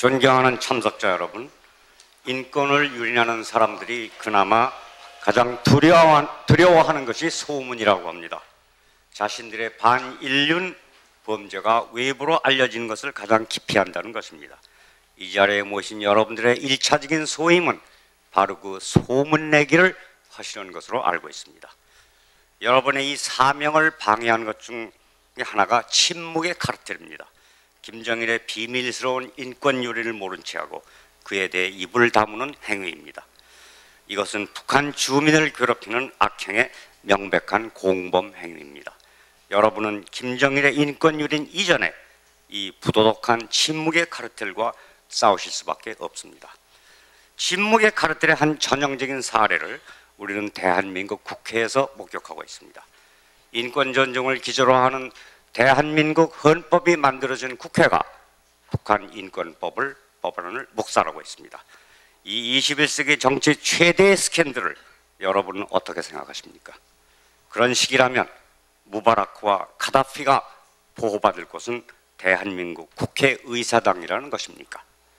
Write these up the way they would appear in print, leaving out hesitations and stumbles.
존경하는 참석자 여러분, 인권을 유린하는 사람들이 그나마 가장 두려워하는 것이 소문이라고 합니다. 자신들의 반인륜 범죄가 외부로 알려지는 것을 가장 기피한다는 것입니다. 이 자리에 모신 여러분들의 1차적인 소임은 바로 그 소문내기를 하시는 것으로 알고 있습니다. 여러분의 이 사명을 방해하는 것 중 하나가 침묵의 카르텔입니다. 김정일의 비밀스러운 인권 요리를 모른 채하고 그에 대해 입을 다무는 행위입니다. 이것은 북한 주민을 괴롭히는 악행의 명백한 공범 행위입니다. 여러분은 김정일의 인권 유린 이전에 이 부도덕한 침묵의 카르텔과 싸우실 수밖에 없습니다. 침묵의 카르텔의 한 전형적인 사례를 우리는 대한민국 국회에서 목격하고 있습니다. 인권 전쟁을 기조로 하는 대한민국 헌법이 만들어진 국회가 북한 인권법을 법안을 묵살하고 있습니다. 이 21세기 정치 최대의 스캔들을 여러분은 어떻게 생각하십니까? 그런 시기라면 무바라크와 카다피가 보호받을 곳은 대한민국 국회의사당이라는 것입니까?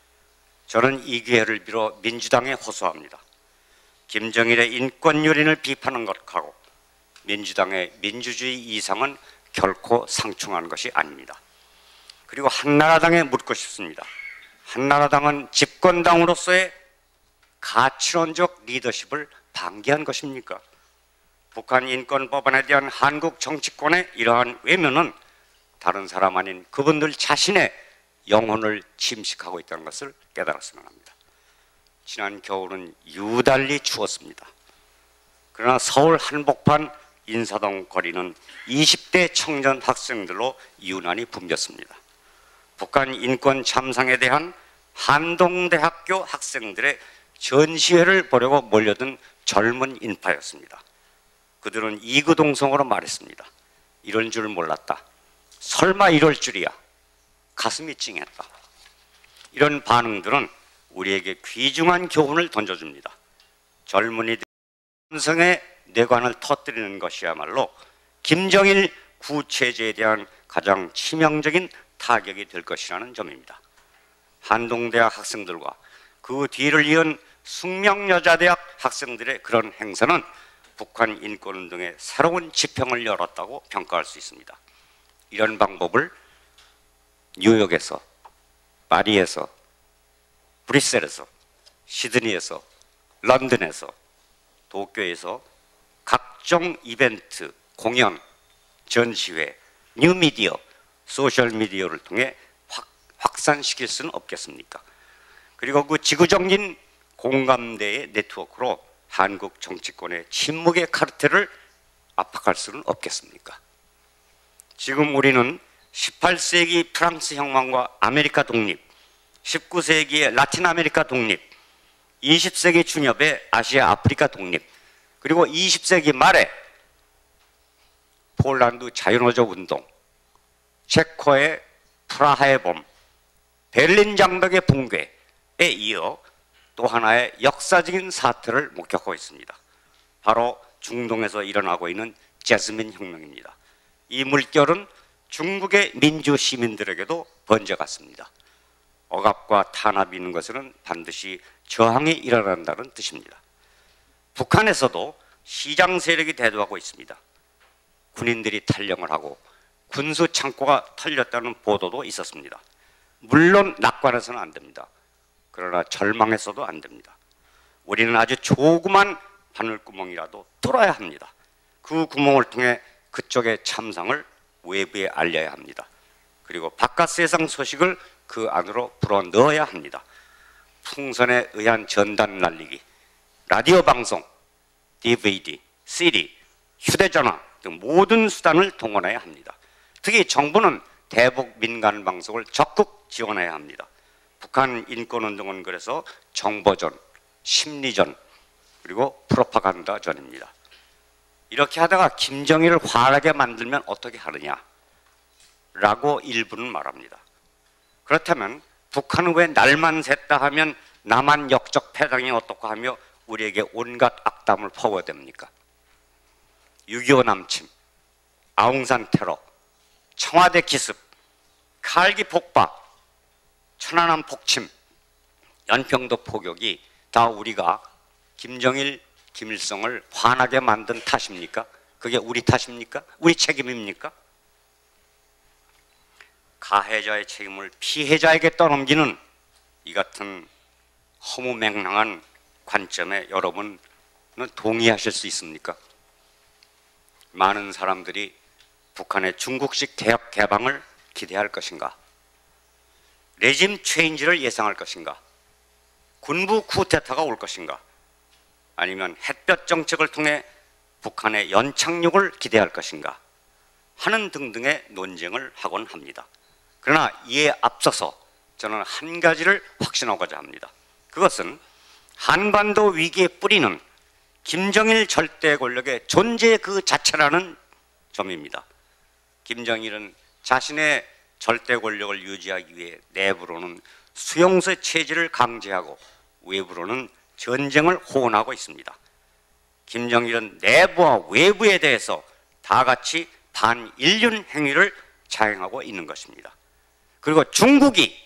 저는 이 기회를 빌어 민주당에 호소합니다. 김정일의 인권 유린을 비판하는 것하고 민주당의 민주주의 이상은 결코 상충하는 것이 아닙니다. 그리고 한나라당에 묻고 싶습니다. 한나라당은 집권당으로서의 가치론적 리더십을 방기한 것입니까? 북한 인권법안에 대한 한국 정치권의 이러한 외면은 다른 사람 아닌 그분들 자신의 영혼을 침식하고 있다는 것을 깨달았으면 합니다. 지난 겨울은 유달리 추웠습니다. 그러나 서울 한복판 인사동 거리는 20대 청년 학생들로 유난히 붐볐습니다. 북한 인권 참상에 대한 한동대학교 학생들의 전시회를 보려고 몰려든 젊은 인파였습니다. 그들은 이구동성으로 말했습니다. 이런 줄 몰랐다. 설마 이럴 줄이야. 가슴이 찡했다. 이런 반응들은 우리에게 귀중한 교훈을 던져줍니다. 젊은이들 삼성의 뇌관을 터뜨리는 것이야말로 김정일 구체제에 대한 가장 치명적인 타격이 될 것이라는 점입니다. 한동대학 학생들과 그 뒤를 이은 숙명여자대학 학생들의 그런 행사는 북한 인권운동의 새로운 지평을 열었다고 평가할 수 있습니다. 이런 방법을 뉴욕에서, 파리에서, 브뤼셀에서, 시드니에서, 런던에서, 도쿄에서 각종 이벤트, 공연, 전시회, 뉴미디어, 소셜미디어를 통해 확산시킬 수는 없겠습니까? 그리고 그 지구적인 공감대의 네트워크로 한국 정치권의 침묵의 카르텔을 압박할 수는 없겠습니까? 지금 우리는 18세기 프랑스 혁명과 아메리카 독립, 19세기의 라틴 아메리카 독립, 20세기 중엽의 아시아 아프리카 독립, 그리고 20세기 말에 폴란드 자유노조 운동, 체코의 프라하의 봄, 베를린 장벽의 붕괴에 이어 또 하나의 역사적인 사태를 목격하고 있습니다. 바로 중동에서 일어나고 있는 제스민 혁명입니다. 이 물결은 중국의 민주 시민들에게도 번져갔습니다. 억압과 탄압이 있는 것은 반드시 저항이 일어난다는 뜻입니다. 북한에서도 시장 세력이 대두하고 있습니다. 군인들이 탈영을 하고 군수 창고가 털렸다는 보도도 있었습니다. 물론 낙관해서는 안 됩니다. 그러나 절망해서도 안 됩니다. 우리는 아주 조그만 바늘구멍이라도 뚫어야 합니다. 그 구멍을 통해 그쪽의 참상을 외부에 알려야 합니다. 그리고 바깥 세상 소식을 그 안으로 불어넣어야 합니다. 풍선에 의한 전단 날리기, 라디오 방송, DVD, CD, 휴대전화 등 모든 수단을 동원해야 합니다. 특히 정부는 대북 민간 방송을 적극 지원해야 합니다. 북한 인권운동은 그래서 정보전, 심리전, 그리고 프로파간다전입니다. 이렇게 하다가 김정일을 화나게 만들면 어떻게 하느냐 라고 일부는 말합니다. 그렇다면 북한은 왜 날만 샜다 하면 남한 역적 패당이 어떻고 하며 우리에게 온갖 악담을 퍼부어댑니까? 6.25 남침, 아웅산 테러, 청와대 기습, 칼기 폭박, 천안함 폭침, 연평도 포격이 다 우리가 김정일, 김일성을 화나게 만든 탓입니까? 그게 우리 탓입니까? 우리 책임입니까? 가해자의 책임을 피해자에게 떠넘기는 이 같은 허무맹랑한 관점에 여러분은 동의하실 수 있습니까? 많은 사람들이 북한의 중국식 개혁 개방을 기대할 것인가? 레짐 체인지를 예상할 것인가? 군부 쿠데타가 올 것인가? 아니면 햇볕 정책을 통해 북한의 연착륙을 기대할 것인가? 하는 등등의 논쟁을 하곤 합니다. 그러나 이에 앞서서 저는 한 가지를 확신하고자 합니다. 그것은 한반도 위기의 뿌리는 김정일 절대 권력의 존재 그 자체라는 점입니다. 김정일은 자신의 절대 권력을 유지하기 위해 내부로는 수용소 체제를 강제하고 외부로는 전쟁을 호언하고 있습니다. 김정일은 내부와 외부에 대해서 다 같이 반인륜 행위를 자행하고 있는 것입니다. 그리고 중국이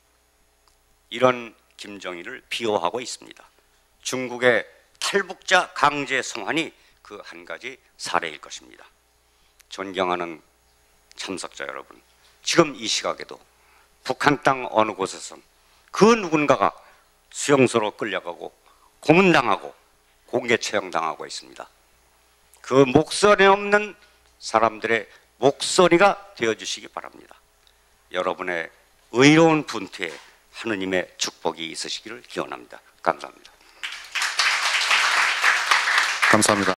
이런 김정일을 비호하고 있습니다. 중국의 탈북자 강제 송환이 그 한 가지 사례일 것입니다. 존경하는 참석자 여러분, 지금 이 시각에도 북한 땅 어느 곳에선 그 누군가가 수용소로 끌려가고 고문당하고 공개 처형당하고 있습니다. 그 목소리 없는 사람들의 목소리가 되어주시기 바랍니다. 여러분의 의로운 분투에 하느님의 축복이 있으시기를 기원합니다. 감사합니다. 감사합니다.